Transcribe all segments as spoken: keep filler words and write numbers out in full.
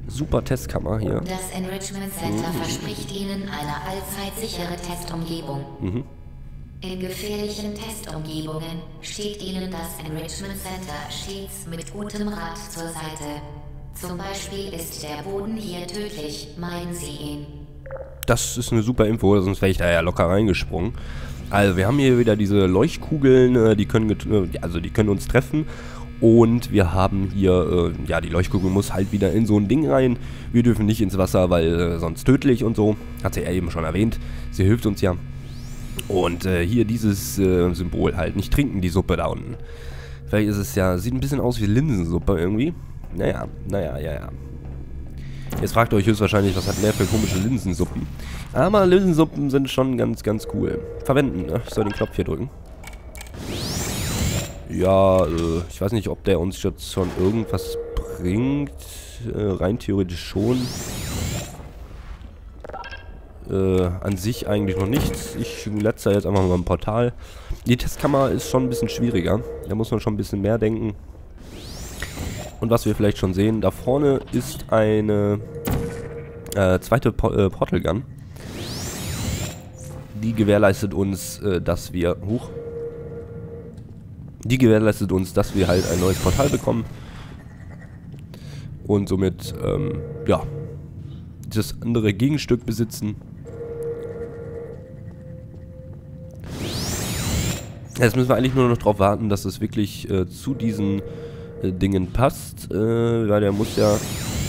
Super Testkammer hier. Das Enrichment Center mhm. verspricht Ihnen eine allzeit sichere Testumgebung. Mhm. In gefährlichen Testumgebungen steht Ihnen das Enrichment Center stets mit gutem Rat zur Seite. Zum Beispiel ist der Boden hier tödlich, meiden Sie ihn. Das ist eine super Info, sonst wäre ich da ja locker reingesprungen. Also wir haben hier wieder diese Leuchtkugeln, die können, also die können uns treffen. Und wir haben hier, äh, ja, die Leuchtkugel muss halt wieder in so ein Ding rein. Wir dürfen nicht ins Wasser, weil äh, sonst tödlich und so. Hat sie ja eben schon erwähnt. Sie hilft uns ja. Und äh, hier dieses äh, Symbol halt. Nicht trinken, die Suppe da unten. Vielleicht ist es ja, sieht ein bisschen aus wie Linsensuppe irgendwie. Naja, naja, ja, ja. Jetzt fragt ihr euch höchstwahrscheinlich, was hat mehr für komische Linsensuppen. Aber Linsensuppen sind schon ganz, ganz cool. Verwenden, ne? Ich soll den Knopf hier drücken. Ja, äh, ich weiß nicht, ob der uns jetzt schon irgendwas bringt. Äh, rein theoretisch schon. Äh, an sich eigentlich noch nichts. Ich letze jetzt einfach mal ein Portal. Die Testkammer ist schon ein bisschen schwieriger. Da muss man schon ein bisschen mehr denken. Und was wir vielleicht schon sehen, da vorne ist eine äh, zweite po äh, Portal Gun. Die gewährleistet uns, äh, dass wir... Huch. Die gewährleistet uns, dass wir halt ein neues Portal bekommen. Und somit, ähm, ja, dieses andere Gegenstück besitzen. Jetzt müssen wir eigentlich nur noch darauf warten, dass es wirklich äh, zu diesen äh, Dingen passt. Äh, weil der muss ja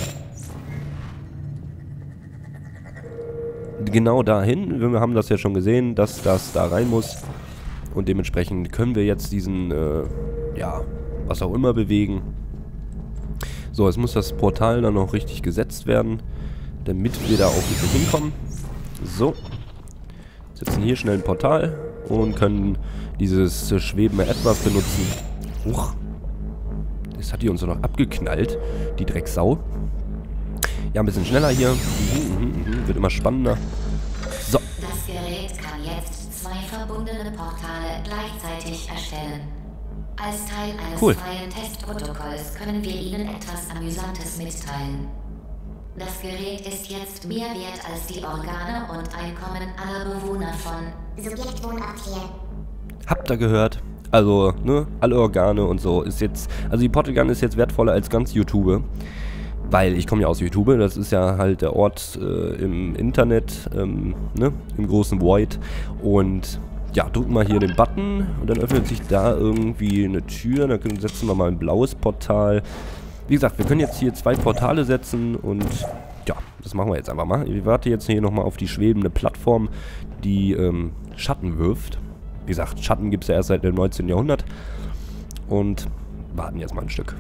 genau dahin. Wir haben das ja schon gesehen, dass das da rein muss. Und dementsprechend können wir jetzt diesen, äh, ja, was auch immer bewegen. So, jetzt muss das Portal dann noch richtig gesetzt werden, damit wir da auch wirklich hinkommen. So. Setzen hier schnell ein Portal und können dieses äh, schwebende Etwas benutzen. Huch. Das hat die uns doch noch abgeknallt, die Drecksau. Ja, ein bisschen schneller hier. Mhm, mhm, mhm. Wird immer spannender. So. Das Gerät kann jetzt zwei verbundene Portale gleichzeitig erstellen. Als Teil eines cool. freien Testprotokolls können wir Ihnen etwas Amüsantes mitteilen. Das Gerät ist jetzt mehr wert als die Organe und Einkommen aller Bewohner von Subjektwohnort hier. Habt ihr gehört? Also, ne, alle Organe und so ist jetzt, also die Portal Gun ist jetzt wertvoller als ganz YouTube. Weil ich komme ja aus YouTube, das ist ja halt der Ort äh, im Internet, ähm, ne, im großen Void. Und ja, drücken wir hier den Button und dann öffnet sich da irgendwie eine Tür. Dann setzen wir mal ein blaues Portal. Wie gesagt, wir können jetzt hier zwei Portale setzen und ja, das machen wir jetzt einfach mal. Ich warte jetzt hier nochmal auf die schwebende Plattform, die ähm, Schatten wirft. Wie gesagt, Schatten gibt es ja erst seit dem neunzehnten Jahrhundert. Und warten jetzt mal ein Stück.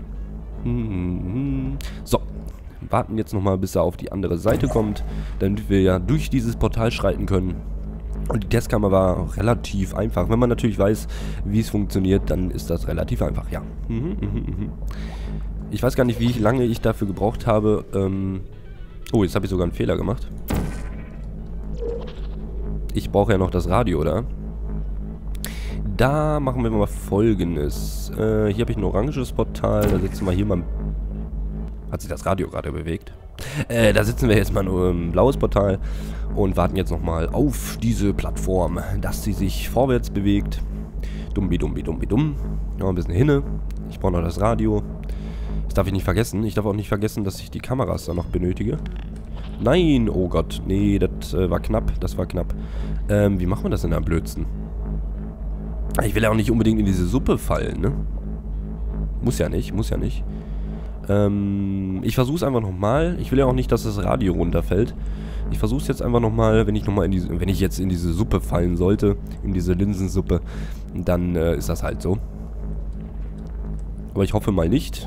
So, warten jetzt nochmal, bis er auf die andere Seite kommt, damit wir ja durch dieses Portal schreiten können. Und die Testkammer war auch relativ einfach. Wenn man natürlich weiß, wie es funktioniert, dann ist das relativ einfach, ja. Mhm, mhm, mhm. Ich weiß gar nicht, wie lange ich dafür gebraucht habe. Ähm oh, jetzt habe ich sogar einen Fehler gemacht. Ich brauche ja noch das Radio, oder? Da machen wir mal Folgendes. Äh, hier habe ich ein oranges Portal. Da setzen wir hier mal... Hat sich das Radio gerade bewegt? Äh, da sitzen wir jetzt mal nur im blaues Portal und warten jetzt nochmal auf diese Plattform, dass sie sich vorwärts bewegt. Dumbi, dumbi, dumbi, dumm. Ja, ein bisschen hinne. Ich brauche noch das Radio. Das darf ich nicht vergessen. Ich darf auch nicht vergessen, dass ich die Kameras da noch benötige. Nein, oh Gott. Nee, das äh, war knapp. Das war knapp. Ähm, wie machen wir das denn am blödsten? Ich will ja auch nicht unbedingt in diese Suppe fallen, ne? Muss ja nicht, muss ja nicht. Ähm, ich versuche es einfach nochmal. Ich will ja auch nicht, dass das Radio runterfällt. Ich versuche es jetzt einfach nochmal, wenn ich nochmal in diese, wenn ich jetzt in diese Suppe fallen sollte, in diese Linsensuppe, dann äh, ist das halt so. Aber ich hoffe mal nicht.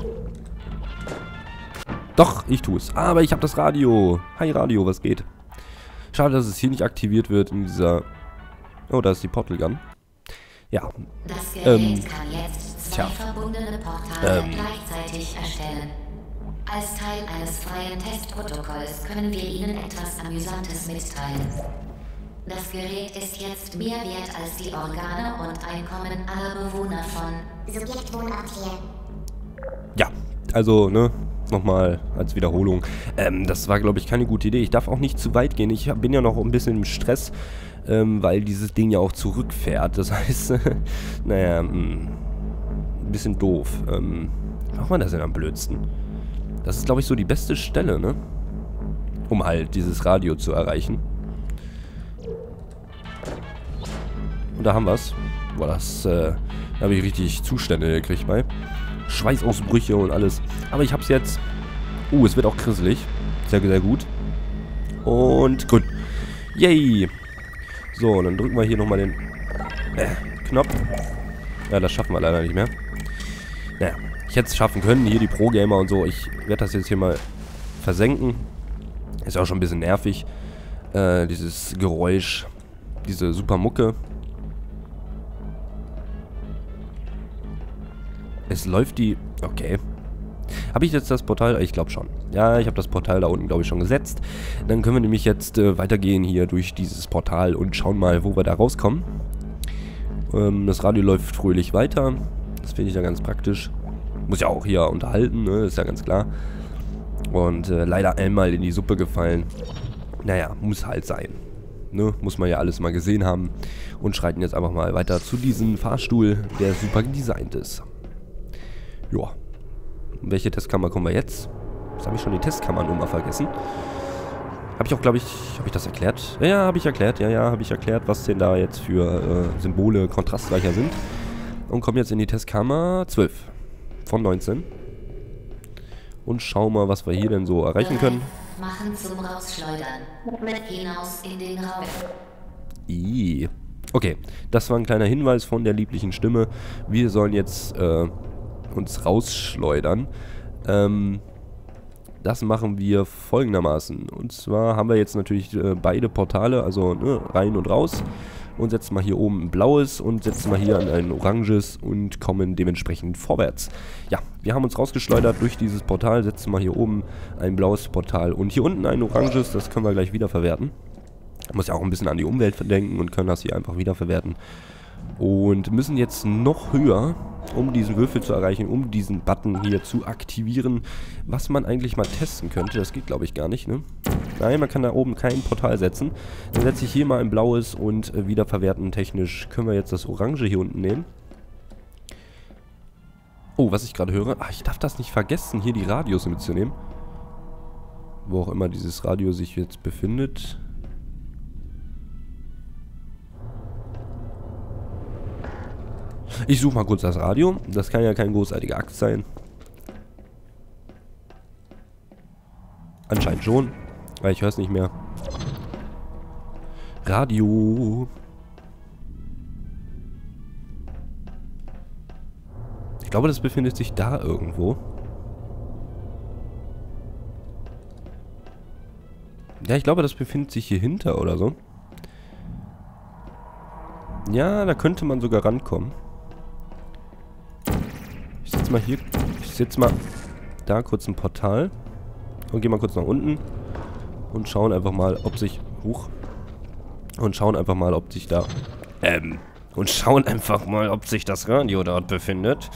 Doch, ich tue es. Aber ich habe das Radio. Hi Radio, was geht? Schade, dass es hier nicht aktiviert wird in dieser... Oh, da ist die Portal Gun. Ja. Das Gerät ähm, kann jetzt zwei tja. verbundene Portale Ähm. gleichzeitig erstellen. Als Teil eines freien Testprotokolls können wir Ihnen etwas Amüsantes mitteilen. Das Gerät ist jetzt mehr wert als die Organe und Einkommen aller Bewohner von Subjektwohnort hier. Ja, also, ne, Nochmal als Wiederholung. Ähm, das war, glaube ich, keine gute Idee. Ich darf auch nicht zu weit gehen. Ich bin ja noch ein bisschen im Stress, ähm, weil dieses Ding ja auch zurückfährt. Das heißt, naja, mh, ein bisschen doof. Ähm, wie macht man das denn am blödsten? Das ist, glaube ich, so die beste Stelle, ne? Um halt dieses Radio zu erreichen. Und da haben wir es. Boah, das, äh, da habe ich richtig Zustände gekriegt bei. Schweißausbrüche und alles. Aber ich hab's jetzt. Uh, es wird auch krisselig. Sehr, sehr gut. Und grün. Yay. So, dann drücken wir hier nochmal den äh, Knopf. Ja, das schaffen wir leider nicht mehr. Naja, ich hätte es schaffen können. Hier die Pro-Gamer und so. Ich werde das jetzt hier mal versenken. Ist auch schon ein bisschen nervig. Äh, dieses Geräusch. Diese super Mucke. Es läuft die... Okay. Habe ich jetzt das Portal... Ich glaube schon. Ja, ich habe das Portal da unten, glaube ich, schon gesetzt. Dann können wir nämlich jetzt äh, weitergehen hier durch dieses Portal und schauen mal, wo wir da rauskommen. Ähm, das Radio läuft fröhlich weiter. Das finde ich ja ganz praktisch. Muss ja auch hier unterhalten, ne? Ist ja ganz klar. Und äh, leider einmal in die Suppe gefallen. Naja, muss halt sein. Ne? Muss man ja alles mal gesehen haben. Und schreiten jetzt einfach mal weiter zu diesem Fahrstuhl, der super designt ist. Ja. Welche Testkammer kommen wir jetzt? Jetzt habe ich schon die Testkammernummer vergessen. Habe ich auch, glaube ich, habe ich das erklärt? Ja, ja, habe ich erklärt. Ja, ja, habe ich erklärt, was denn da jetzt für äh, Symbole kontrastreicher sind. Und kommen jetzt in die Testkammer zwölf von neunzehn. Und schauen mal, was wir hier denn so erreichen können. Machen zum Rausschleudern. Hinaus in den Raum. I. Okay, das war ein kleiner Hinweis von der lieblichen Stimme. Wir sollen jetzt äh, uns rausschleudern. Ähm, das machen wir folgendermaßen. Und zwar haben wir jetzt natürlich äh, beide Portale, also ne, rein und raus. Und setzen mal hier oben ein blaues und setzen mal hier an ein oranges und kommen dementsprechend vorwärts. Ja, wir haben uns rausgeschleudert durch dieses Portal, setzen mal hier oben ein blaues Portal und hier unten ein oranges, das können wir gleich wiederverwerten. Muss ja auch ein bisschen an die Umwelt denken und können das hier einfach wiederverwerten. Und müssen jetzt noch höher, um diesen Würfel zu erreichen, um diesen Button hier zu aktivieren, was man eigentlich mal testen könnte. Das geht, glaube ich, gar nicht, ne? Nein, man kann da oben kein Portal setzen. Dann setze ich hier mal ein blaues und äh, wiederverwerten technisch können wir jetzt das orange hier unten nehmen. Oh, was ich gerade höre. Ach, ich darf das nicht vergessen, hier die Radios mitzunehmen. Wo auch immer dieses Radio sich jetzt befindet. Ich suche mal kurz das Radio. Das kann ja kein großartiger Akt sein. Anscheinend schon. Weil ich höre es nicht mehr. Radio. Ich glaube, das befindet sich da irgendwo. Ja, ich glaube, das befindet sich hier hinter oder so. Ja, da könnte man sogar rankommen. Ich setze mal hier, ich setze mal da kurz ein Portal und gehe mal kurz nach unten und schauen einfach mal, ob sich, huch, und schauen einfach mal, ob sich da, ähm, und schauen einfach mal, ob sich das Radio dort befindet.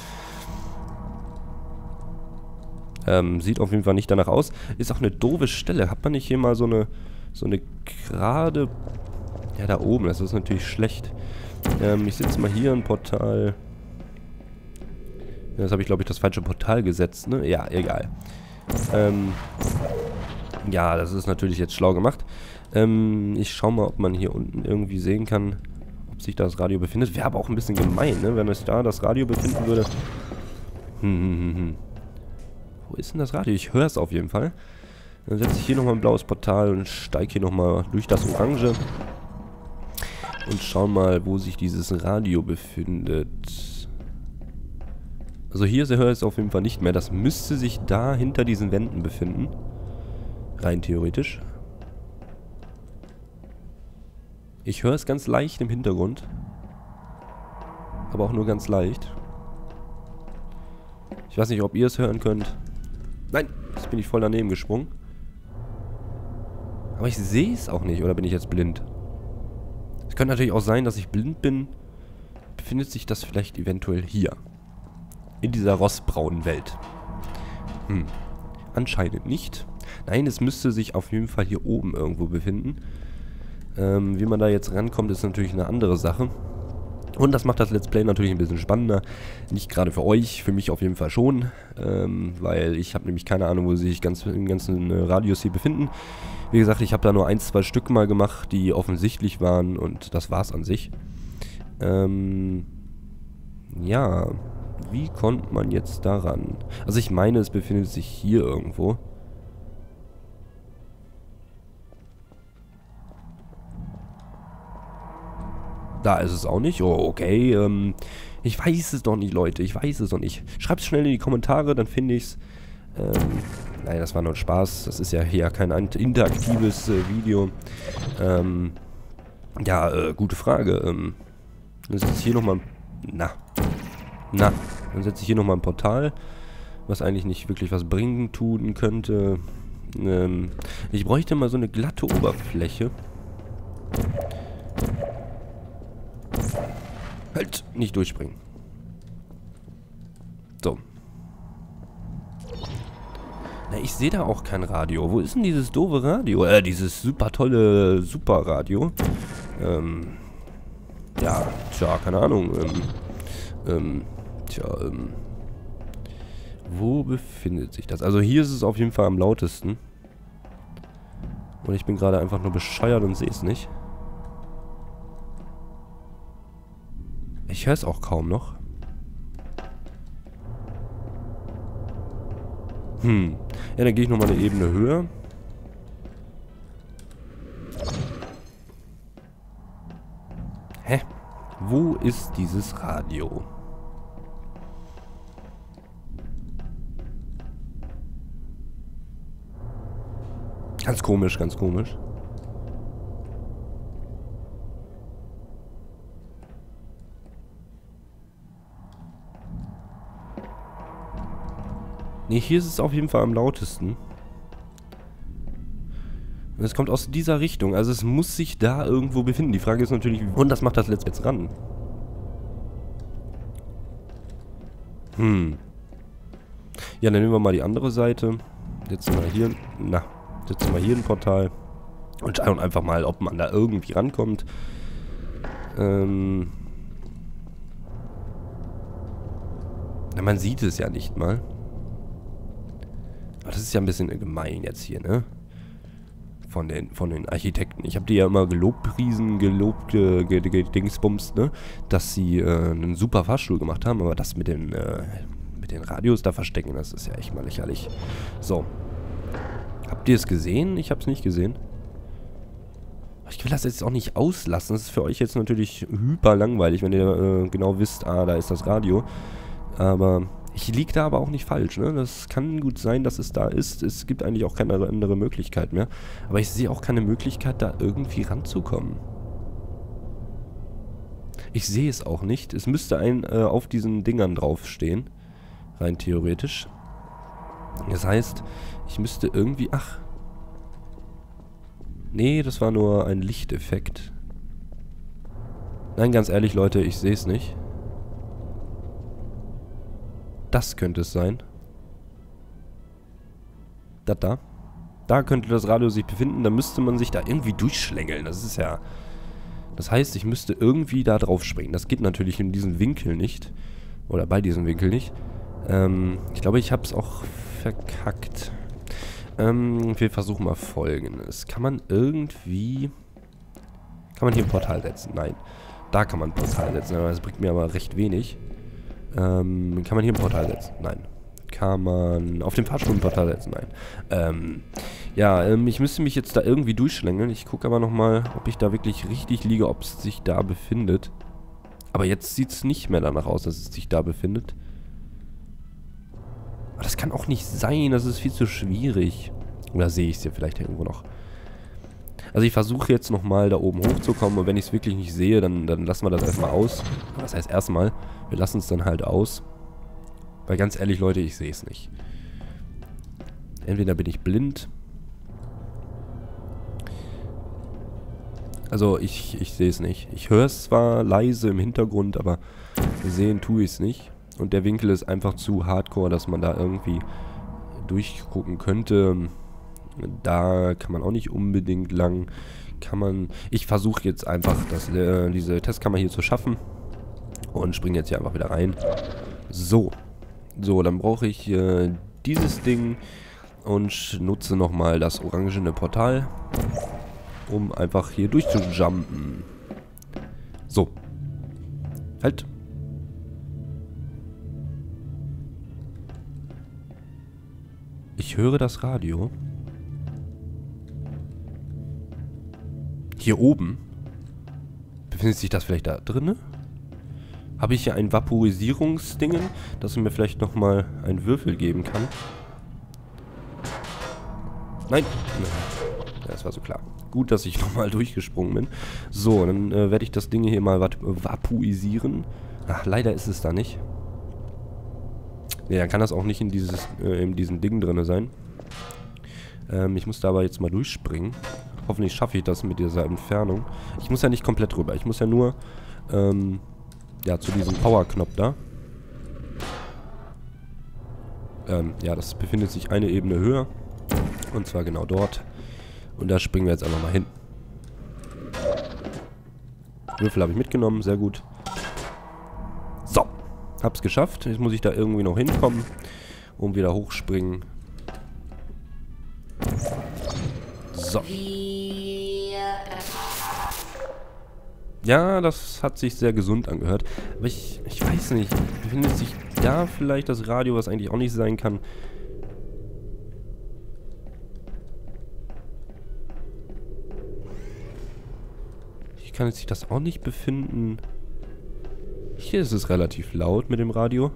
Ähm, sieht auf jeden Fall nicht danach aus. Ist auch eine doofe Stelle. Hat man nicht hier mal so eine, so eine gerade, ja, da oben, das ist natürlich schlecht. Ähm, ich setze mal hier ein Portal. Jetzt habe ich, glaube ich, das falsche Portal gesetzt, ne? Ja, egal. Ähm, ja, das ist natürlich jetzt schlau gemacht. Ähm, ich schaue mal, ob man hier unten irgendwie sehen kann, ob sich das Radio befindet. Wäre aber auch ein bisschen gemein, ne? Wenn es da das Radio befinden würde. Hm, hm, hm, hm. Wo ist denn das Radio? Ich höre es auf jeden Fall. Dann setze ich hier nochmal ein blaues Portal und steige hier nochmal durch das Orange. Und schauen mal, wo sich dieses Radio befindet. Also hier höre ich es auf jeden Fall nicht mehr. Das müsste sich da hinter diesen Wänden befinden. Rein theoretisch. Ich höre es ganz leicht im Hintergrund. Aber auch nur ganz leicht. Ich weiß nicht, ob ihr es hören könnt. Nein, jetzt bin ich voll daneben gesprungen. Aber ich sehe es auch nicht. Oder bin ich jetzt blind? Es könnte natürlich auch sein, dass ich blind bin. Befindet sich das vielleicht eventuell hier. In dieser rostbraunen Welt. Hm. anscheinend nicht. Nein, es müsste sich auf jeden Fall hier oben irgendwo befinden. Ähm, wie man da jetzt rankommt, ist natürlich eine andere Sache. Und das macht das Let's Play natürlich ein bisschen spannender. Nicht gerade für euch, für mich auf jeden Fall schon. Ähm, weil ich habe nämlich keine Ahnung, wo sie sich ganz, im ganzen äh, Radius hier befinden. Wie gesagt, ich habe da nur ein, zwei Stück mal gemacht, die offensichtlich waren. Und das war's an sich. Ähm, ja, wie kommt man jetzt daran? Also ich meine, es befindet sich hier irgendwo. Da ist es auch nicht. Oh, okay. Ähm, ich weiß es doch nicht, Leute. Ich weiß es doch nicht. Schreibt es schnell in die Kommentare, dann finde ich es. Ähm, nein, das war nur ein Spaß. Das ist ja hier kein interaktives äh, Video. Ähm, ja, äh, gute Frage. Ähm, dann setze ich hier nochmal... Na. Na. Dann setze ich hier nochmal ein Portal, was eigentlich nicht wirklich was bringen tun könnte. Ähm, ich bräuchte mal so eine glatte Oberfläche. Halt, nicht durchspringen. So. Na, ich sehe da auch kein Radio. Wo ist denn dieses doofe Radio? Äh, dieses super tolle Superradio. Ähm, ja, tja, keine Ahnung. Ähm, ähm, tja, ähm. Wo befindet sich das? Also hier ist es auf jeden Fall am lautesten. Und ich bin gerade einfach nur bescheuert und sehe es nicht. Ich höre es auch kaum noch. Hm. Ja, dann gehe ich nochmal eine Ebene höher. Hä? Wo ist dieses Radio? Ganz komisch, ganz komisch. Ne, hier ist es auf jeden Fall am lautesten. Und es kommt aus dieser Richtung. Also es muss sich da irgendwo befinden. Die Frage ist natürlich, und das macht das Let's jetzt ran. Hm. Ja, dann nehmen wir mal die andere Seite. Setzen wir hier, na, setzen wir hier ein Portal. Und schauen einfach mal, ob man da irgendwie rankommt. Ähm. Na, man sieht es ja nicht mal. Das ist ja ein bisschen gemein jetzt hier, ne? Von den, von den Architekten. Ich habe die ja immer gelobpriesen, gelobt, äh, Dingsbums, ne? Dass sie äh, einen super Fahrstuhl gemacht haben, aber das mit den, äh, mit den Radios da verstecken, das ist ja echt mal lächerlich. So. Habt ihr es gesehen? Ich habe es nicht gesehen. Ich will das jetzt auch nicht auslassen. Das ist für euch jetzt natürlich hyper langweilig, wenn ihr äh, genau wisst, ah, da ist das Radio. Aber... ich liege da aber auch nicht falsch, ne? Das kann gut sein, dass es da ist. Es gibt eigentlich auch keine andere Möglichkeit mehr. Aber ich sehe auch keine Möglichkeit, da irgendwie ranzukommen. Ich sehe es auch nicht. Es müsste ein äh, auf diesen Dingern draufstehen. Rein theoretisch. Das heißt, ich müsste irgendwie... Ach. Nee, das war nur ein Lichteffekt. Nein, ganz ehrlich, Leute, ich sehe es nicht. Das könnte es sein. Das da. Da könnte das Radio sich befinden. Da müsste man sich da irgendwie durchschlängeln. Das ist ja... Das heißt, ich müsste irgendwie da drauf springen. Das geht natürlich in diesem Winkel nicht. Oder bei diesem Winkel nicht. Ähm, ich glaube, ich habe es auch verkackt. Ähm, wir versuchen mal Folgendes. Kann man irgendwie... Kann man hier ein Portal setzen? Nein. Da kann man ein Portal setzen. Aber das bringt mir aber recht wenig. Ähm, kann man hier ein Portal setzen? Nein. Kann man auf dem Fahrstuhl ein Portal setzen? Nein. Ähm, ja, ähm, ich müsste mich jetzt da irgendwie durchschlängeln. Ich gucke aber nochmal, ob ich da wirklich richtig liege, ob es sich da befindet. Aber jetzt sieht es nicht mehr danach aus, dass es sich da befindet. Aber das kann auch nicht sein, das ist viel zu schwierig. Oder sehe ich es hier vielleicht irgendwo noch? Also ich versuche jetzt nochmal da oben hochzukommen und wenn ich es wirklich nicht sehe, dann, dann lassen wir das erstmal aus. Das heißt erstmal, wir lassen es dann halt aus. Weil ganz ehrlich, Leute, ich sehe es nicht. Entweder bin ich blind. Also ich, ich sehe es nicht. Ich höre es zwar leise im Hintergrund, aber sehen tue ich es nicht. Und der Winkel ist einfach zu hardcore, dass man da irgendwie durchgucken könnte. Da kann man auch nicht unbedingt lang. Kann man... Ich versuche jetzt einfach, das, äh, diese Testkammer hier zu schaffen. Und springe jetzt hier einfach wieder rein. So. So, dann brauche ich äh, dieses Ding und nutze nochmal das orangene Portal, um einfach hier durchzujumpen. So. Halt. Ich höre das Radio. Hier oben. Befindet sich das vielleicht da drinne? Habe ich hier ein Vaporisierungsdingen, dass mir vielleicht nochmal einen Würfel geben kann? Nein. Ja, das war so klar. Gut, dass ich nochmal durchgesprungen bin. So, dann äh, werde ich das Ding hier mal vaporisieren. Ach, leider ist es da nicht. Ne, dann kann das auch nicht in, dieses, äh, in diesem Ding drin sein. Ähm, ich muss da aber jetzt mal durchspringen. Hoffentlich schaffe ich das mit dieser Entfernung. Ich muss ja nicht komplett rüber. Ich muss ja nur... Ähm, ja, zu diesem Power-Knopf da. Ähm, ja, das befindet sich eine Ebene höher. Und zwar genau dort. Und da springen wir jetzt einfach mal hin. Würfel habe ich mitgenommen, sehr gut. So, hab's geschafft. Jetzt muss ich da irgendwie noch hinkommen. Und wieder hochspringen. So. Ja, das hat sich sehr gesund angehört. Aber ich, ich weiß nicht. Befindet sich da vielleicht das Radio, was eigentlich auch nicht sein kann? Hier kann sich das auch nicht befinden. Hier ist es relativ laut mit dem Radio.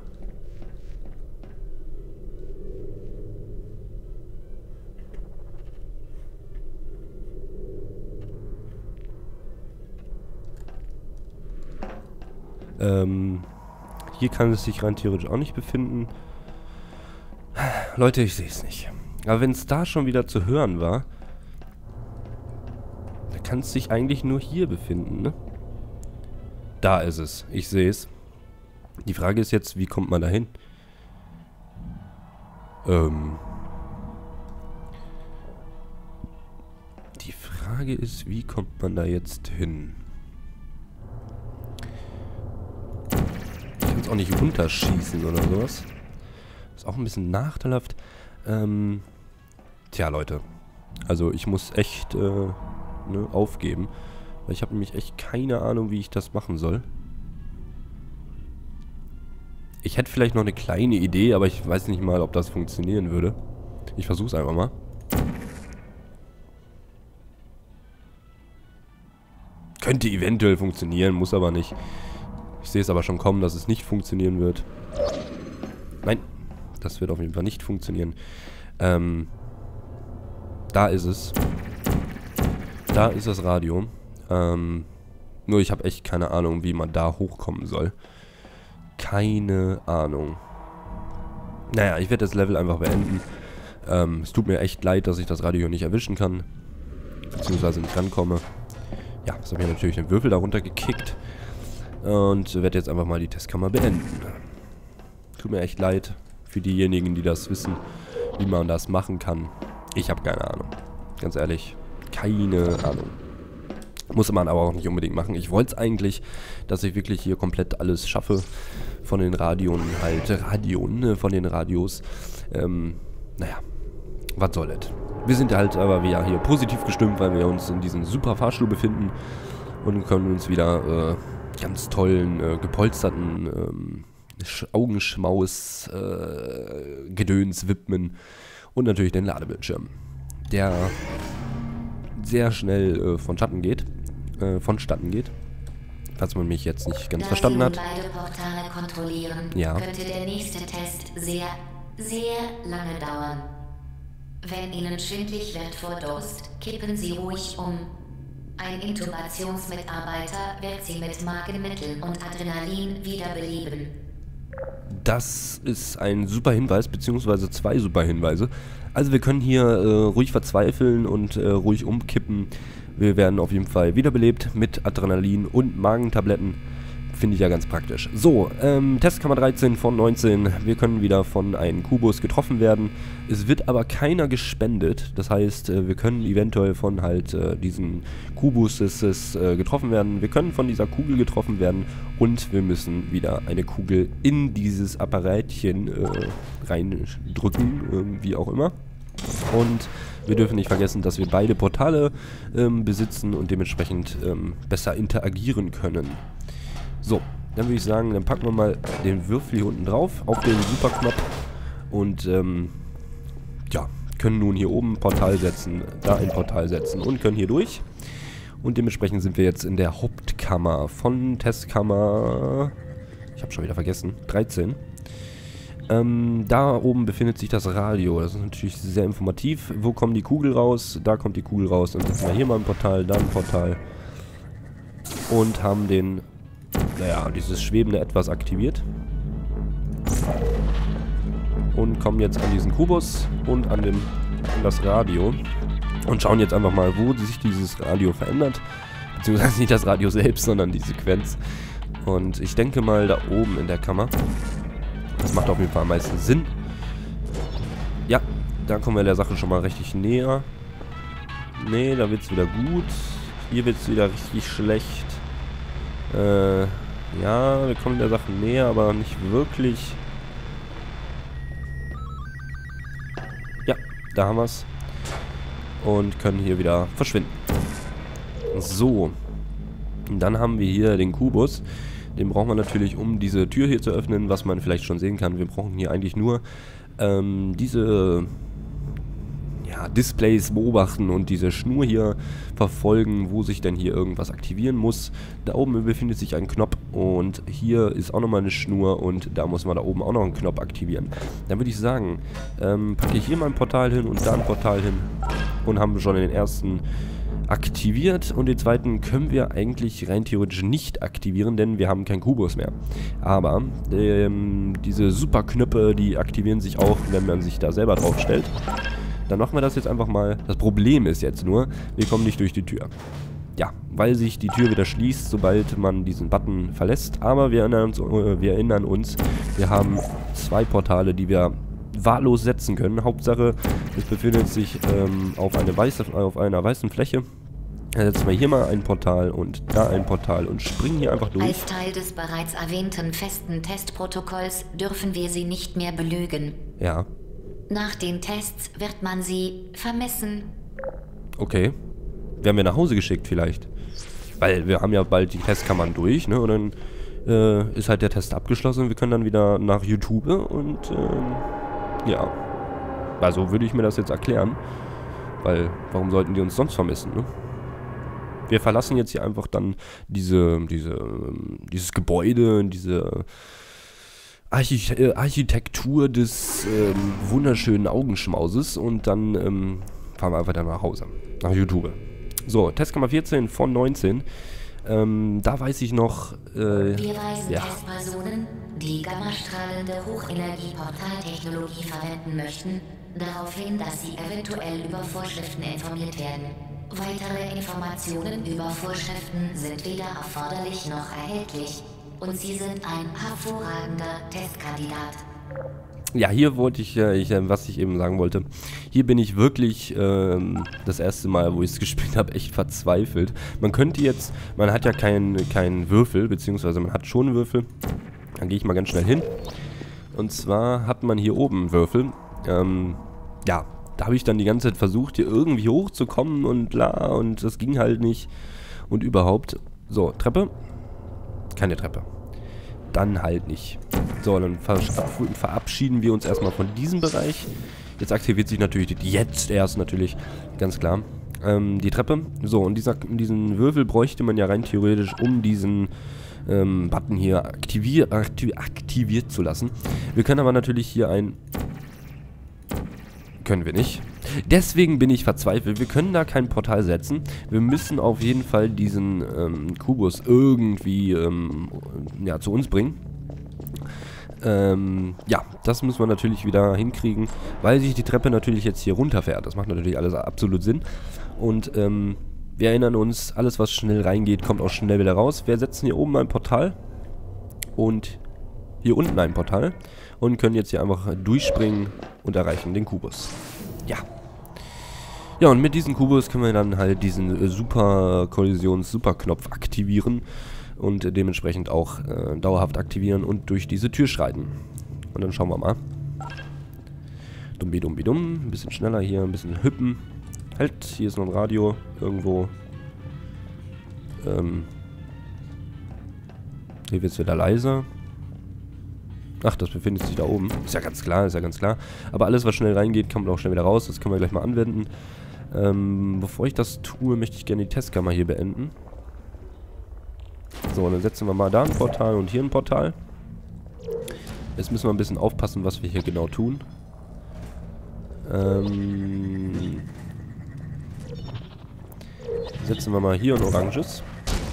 Ähm, hier kann es sich rein theoretisch auch nicht befinden. Leute, ich sehe es nicht. Aber wenn es da schon wieder zu hören war, dann kann es sich eigentlich nur hier befinden, ne? Da ist es. Ich sehe es. Die Frage ist jetzt, wie kommt man da hin? Ähm... Die Frage ist, wie kommt man da jetzt hin? Auch nicht runterschießen oder sowas. Ist auch ein bisschen nachteilhaft. Ähm, tja, Leute. Also ich muss echt äh, ne, aufgeben. Weil ich habe nämlich echt keine Ahnung, wie ich das machen soll. Ich hätte vielleicht noch eine kleine Idee, aber ich weiß nicht mal, ob das funktionieren würde. Ich versuche es einfach mal. Könnte eventuell funktionieren, muss aber nicht. Ich sehe es aber schon kommen, dass es nicht funktionieren wird. Nein, das wird auf jeden Fall nicht funktionieren. Ähm, da ist es. Da ist das Radio. Ähm, nur ich habe echt keine Ahnung, wie man da hochkommen soll. Keine Ahnung. Naja, ich werde das Level einfach beenden. Ähm, es tut mir echt leid, dass ich das Radio nicht erwischen kann. Beziehungsweise nicht rankomme. Ja, das habe ich natürlich den Würfel darunter gekickt. Und werde jetzt einfach mal die Testkammer beenden. Tut mir echt leid für diejenigen, die das wissen, wie man das machen kann. Ich habe keine Ahnung. Ganz ehrlich, keine Ahnung. Muss man aber auch nicht unbedingt machen. Ich wollte es eigentlich, dass ich wirklich hier komplett alles schaffe. Von den Radioen halt. Radioen, von den Radios. Ähm, naja, was soll das? Wir sind halt aber wieder hier positiv gestimmt, weil wir uns in diesem super Fahrstuhl befinden. Und können uns wieder... Äh, ganz tollen, äh, gepolsterten ähm, Augenschmaus äh, Gedöns widmen und natürlich den Ladebildschirm, der sehr schnell äh, von Schatten geht, äh, vonstatten geht, falls man mich jetzt nicht ganz da verstanden Sie hat. Beide Portale kontrollieren, ja. Könnte der nächste Test sehr, sehr lange dauern. Wenn Ihnen schwindlig wird vor Durst, kippen Sie ruhig um. Ein Intubationsmitarbeiter wird Sie mit Magenmittel und Adrenalin wiederbeleben. Das ist ein super Hinweis, beziehungsweise zwei super Hinweise. Also wir können hier äh, ruhig verzweifeln und äh, ruhig umkippen. Wir werden auf jeden Fall wiederbelebt mit Adrenalin und Magentabletten. finde ich ja ganz praktisch. So, ähm, Testkammer dreizehn von neunzehn. Wir können wieder von einem Kubus getroffen werden. Es wird aber keiner gespendet. Das heißt, äh, wir können eventuell von halt äh, diesen Kubus äh, getroffen werden. Wir können von dieser Kugel getroffen werden. Und wir müssen wieder eine Kugel in dieses Apparatchen äh, reindrücken, äh, wie auch immer. Und wir dürfen nicht vergessen, dass wir beide Portale ähm, besitzen und dementsprechend ähm, besser interagieren können. So, dann würde ich sagen, dann packen wir mal den Würfel hier unten drauf, auf den Superknopf und ähm, ja, können nun hier oben ein Portal setzen, da ein Portal setzen und können hier durch. Und dementsprechend sind wir jetzt in der Hauptkammer von Testkammer, ich habe schon wieder vergessen, dreizehn. Ähm, da oben befindet sich das Radio. Das ist natürlich sehr informativ. Wo kommen die Kugel raus? Da kommt die Kugel raus. Dann setzen wir hier mal ein Portal, da ein Portal. Und haben den, naja, dieses schwebende Etwas aktiviert. Und kommen jetzt an diesen Kubus und an, den, an das Radio. Und schauen jetzt einfach mal, wo sich dieses Radio verändert. Beziehungsweise nicht das Radio selbst, sondern die Sequenz. Und ich denke mal da oben in der Kammer. Das macht auf jeden Fall am meisten Sinn. Ja, da kommen wir der Sache schon mal richtig näher. Nee, da wird es wieder gut. Hier wird es wieder richtig schlecht. Äh, ja, wir kommen der Sache näher, aber nicht wirklich. Ja, da haben wir es. Und können hier wieder verschwinden. So. Und dann haben wir hier den Kubus. Den brauchen wir natürlich, um diese Tür hier zu öffnen, was man vielleicht schon sehen kann. Wir brauchen hier eigentlich nur ähm, diese ja, Displays beobachten und diese Schnur hier verfolgen, wo sich denn hier irgendwas aktivieren muss. Da oben befindet sich ein Knopf und hier ist auch nochmal eine Schnur und da muss man da oben auch noch einen Knopf aktivieren. Dann würde ich sagen, ähm, packe ich hier mal ein Portal hin und da ein Portal hin und haben schon den ersten aktiviert und den zweiten können wir eigentlich rein theoretisch nicht aktivieren, denn wir haben keinen Kubus mehr. Aber ähm, diese Superknöpfe, die aktivieren sich auch, wenn man sich da selber drauf stellt. Dann machen wir das jetzt einfach mal. Das Problem ist jetzt nur, wir kommen nicht durch die Tür. Ja, weil sich die Tür wieder schließt, sobald man diesen Button verlässt. Aber wir erinnern uns, äh, wir erinnern uns, wir haben zwei Portale, die wir wahllos setzen können. Hauptsache, es befindet sich ähm, auf, eine weiße, auf einer weißen Fläche. Dann setzen wir hier mal ein Portal und da ein Portal und springen hier einfach durch. Als Teil des bereits erwähnten festen Testprotokolls dürfen wir sie nicht mehr belügen. Ja. Nach den Tests wird man sie vermessen. Okay. Werden wir nach Hause geschickt vielleicht. Weil wir haben ja bald die Testkammern durch, ne? Und dann äh, ist halt der Test abgeschlossen und wir können dann wieder nach YouTube und ähm, ja. Also würde ich mir das jetzt erklären. Weil, warum sollten die uns sonst vermissen, ne? Wir verlassen jetzt hier einfach dann diese, diese, dieses Gebäude, diese Archite äh, Architektur des ähm, wunderschönen Augenschmauses und dann ähm, fahren wir einfach dann nach Hause, nach YouTube. So, Testkammer vierzehn von neunzehn. Ähm, da weiß ich noch, äh, wir weisen ja. Testpersonen, die gammastrahlende Hochenergie-Portaltechnologie verwenden möchten, darauf hin, dass sie eventuell über Vorschriften informiert werden. Weitere Informationen über Vorschriften sind weder erforderlich noch erhältlich und sie sind ein hervorragender Testkandidat. Ja, hier wollte ich, äh, ich äh, was ich eben sagen wollte, hier bin ich wirklich ähm, das erste Mal, wo ich es gespielt habe, echt verzweifelt. Man könnte jetzt, man hat ja keinen keinen Würfel, beziehungsweise man hat schon einen Würfel. Dann gehe ich mal ganz schnell hin. Und zwar hat man hier oben einen Würfel. Ähm, ja, da habe ich dann die ganze Zeit versucht, hier irgendwie hochzukommen und bla, und das ging halt nicht. Und überhaupt. So, Treppe. Keine Treppe. Dann halt nicht. So, dann verabschieden wir uns erstmal von diesem Bereich. Jetzt aktiviert sich natürlich, jetzt erst natürlich, ganz klar, ähm, die Treppe. So, und dieser, diesen Würfel bräuchte man ja rein theoretisch, um diesen ähm, Button hier aktivier, aktiv, aktiviert zu lassen. Wir können aber natürlich hier ein... Können wir nicht. Deswegen bin ich verzweifelt. Wir können da kein Portal setzen. Wir müssen auf jeden Fall diesen ähm, Kubus irgendwie ähm, ja, zu uns bringen. Ähm, ja, das müssen wir natürlich wieder hinkriegen, weil sich die Treppe natürlich jetzt hier runterfährt. Das macht natürlich alles absolut Sinn. Und ähm, wir erinnern uns, alles was schnell reingeht, kommt auch schnell wieder raus. Wir setzen hier oben ein Portal. und hier unten ein Portal und können jetzt hier einfach durchspringen und erreichen den Kubus. Ja. Ja, und mit diesem Kubus können wir dann halt diesen äh, Super-Kollisions-Super-Knopf aktivieren und äh, dementsprechend auch äh, dauerhaft aktivieren und durch diese Tür schreiten. Und dann schauen wir mal. Dumbi dumbi dumm. Ein bisschen schneller hier, ein bisschen hüppen. Halt, hier ist noch ein Radio irgendwo. Ähm. Hier wird es wieder leiser. Ach, das befindet sich da oben. Ist ja ganz klar, ist ja ganz klar. Aber alles, was schnell reingeht, kann man auch schnell wieder raus. Das können wir gleich mal anwenden. Ähm, bevor ich das tue, möchte ich gerne die Testkammer hier beenden. So, dann setzen wir mal da ein Portal und hier ein Portal. Jetzt müssen wir ein bisschen aufpassen, was wir hier genau tun. Ähm, setzen wir mal hier ein oranges.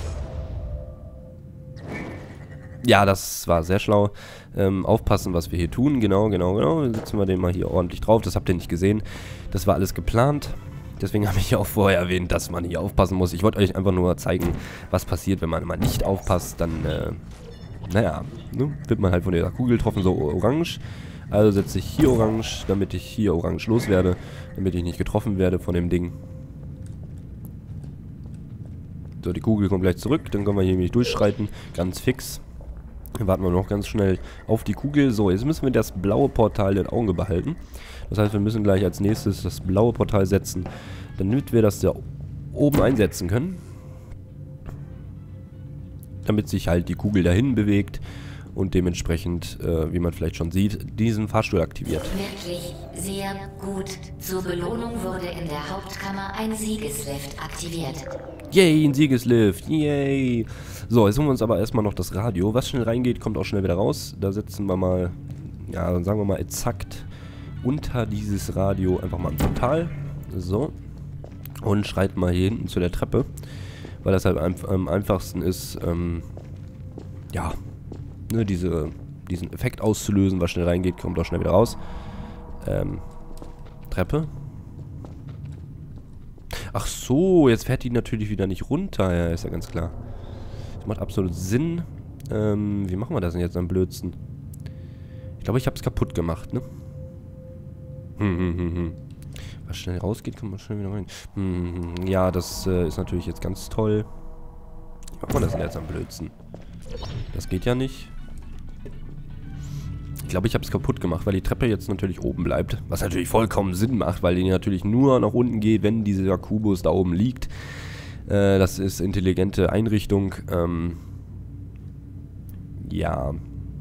Ja, das war sehr schlau. Ähm, aufpassen, was wir hier tun. Genau, genau, genau. Dann setzen wir den mal hier ordentlich drauf. Das habt ihr nicht gesehen. Das war alles geplant. Deswegen habe ich ja auch vorher erwähnt, dass man hier aufpassen muss. Ich wollte euch einfach nur zeigen, was passiert, wenn man mal nicht aufpasst. Dann, äh, naja, ne, wird man halt von der Kugel getroffen, so orange. Also setze ich hier orange, damit ich hier orange loswerde. Damit ich nicht getroffen werde von dem Ding. So, die Kugel kommt gleich zurück. Dann können wir hier nämlich durchschreiten. Ganz fix. Dann warten wir noch ganz schnell auf die Kugel. So, jetzt müssen wir das blaue Portal in den Augen behalten. Das heißt, wir müssen gleich als nächstes das blaue Portal setzen, damit wir das da oben einsetzen können. Damit sich halt die Kugel dahin bewegt und dementsprechend, äh, wie man vielleicht schon sieht, diesen Fahrstuhl aktiviert. Wirklich sehr gut. Zur Belohnung wurde in der Hauptkammer ein Siegeslift aktiviert. Yay, ein Siegeslift. Yay. So, jetzt holen wir uns aber erstmal noch das Radio. Was schnell reingeht, kommt auch schnell wieder raus. Da setzen wir mal, ja, dann sagen wir mal exakt unter dieses Radio einfach mal ein Portal. So. Und schreiten mal hier hinten zu der Treppe. Weil das halt am, am einfachsten ist, ähm, ja, ne, diese, diesen Effekt auszulösen. Was schnell reingeht, kommt auch schnell wieder raus. Ähm, Treppe. Ach so, jetzt fährt die natürlich wieder nicht runter. Ja, ist ja ganz klar. Das macht absolut Sinn. Ähm, wie machen wir das denn jetzt am blödsten? Ich glaube, ich habe es kaputt gemacht, ne? Hm, hm, hm, hm. Was schnell rausgeht, kann man schnell wieder rein. Hm, hm, ja, das äh, ist natürlich jetzt ganz toll. Wie macht man das denn jetzt am blödsten? Das geht ja nicht. Ich glaube, ich habe es kaputt gemacht, weil die Treppe jetzt natürlich oben bleibt. Was natürlich vollkommen Sinn macht, weil die natürlich nur nach unten geht, wenn dieser Kubus da oben liegt. Äh, das ist intelligente Einrichtung. Ähm, ja.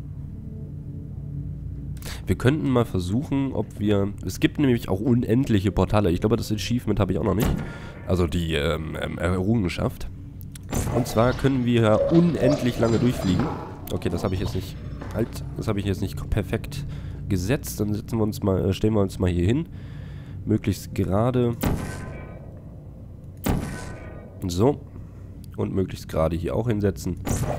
Wir könnten mal versuchen, ob wir... Es gibt nämlich auch unendliche Portale. Ich glaube, das Achievement habe ich auch noch nicht. Also die ähm, ähm, Errungenschaft. Und zwar können wir ja unendlich lange durchfliegen. Okay, das habe ich jetzt nicht... Halt, das habe ich jetzt nicht perfekt gesetzt. Dann setzen wir uns mal, äh, stellen wir uns mal hier hin. Möglichst gerade. So. Und möglichst gerade hier auch hinsetzen.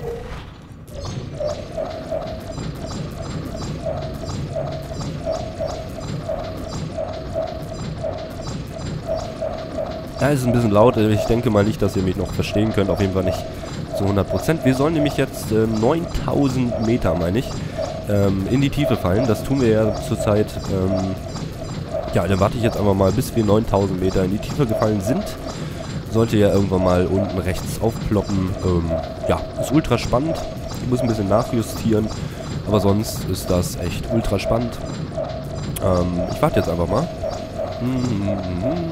Ja, ist ein bisschen laut. Ich denke mal nicht, dass ihr mich noch verstehen könnt. Auf jeden Fall nicht zu hundert Prozent. Wir sollen nämlich jetzt äh, neuntausend Meter, meine ich, ähm, in die Tiefe fallen. Das tun wir ja zurzeit. Ähm, ja, dann warte ich jetzt einfach mal, bis wir neuntausend Meter in die Tiefe gefallen sind. Sollte ja irgendwann mal unten rechts aufploppen. Ähm, ja, ist ultra spannend. Ich muss ein bisschen nachjustieren. Aber sonst ist das echt ultra spannend. Ähm, ich warte jetzt einfach mal. Hm,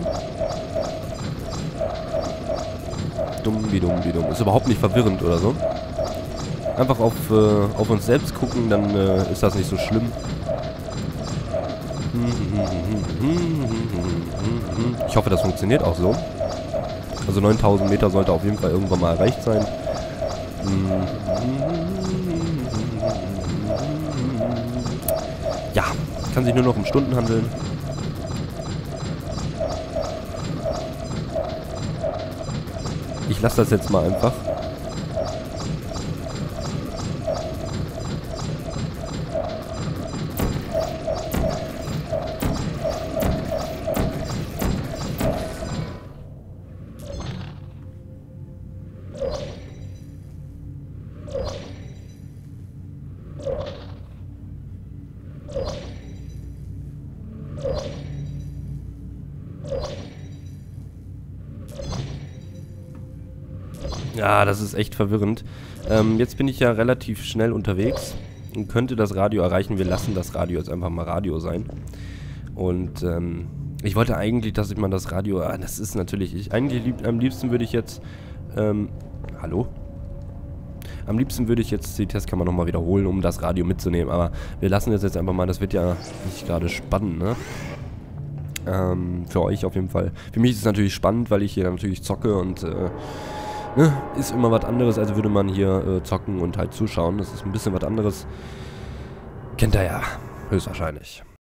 dumm wie dumm wie dumm. Ist überhaupt nicht verwirrend oder so. Einfach auf, äh, auf uns selbst gucken, dann äh, ist das nicht so schlimm. Ich hoffe, das funktioniert auch so. Also neuntausend Meter sollte auf jeden Fall irgendwann mal erreicht sein. Ja, kann sich nur noch um Stunden handeln. Ich lasse das jetzt mal einfach. Ja, das ist echt verwirrend. Ähm, jetzt bin ich ja relativ schnell unterwegs und könnte das Radio erreichen. Wir lassen das Radio jetzt einfach mal Radio sein. Und ähm, ich wollte eigentlich, dass ich mal das Radio... Ah, das ist natürlich... Ich, eigentlich lieb, am liebsten würde ich jetzt... Ähm, hallo? Am liebsten würde ich jetzt die Testkammer nochmal wiederholen, um das Radio mitzunehmen. Aber wir lassen das jetzt einfach mal. Das wird ja nicht gerade spannend, ne? Ähm, für euch auf jeden Fall. Für mich ist es natürlich spannend, weil ich hier natürlich zocke und... Äh, ne? Ist immer was anderes, als würde man hier äh, zocken und halt zuschauen. Das ist ein bisschen was anderes. Kennt ihr ja, höchstwahrscheinlich.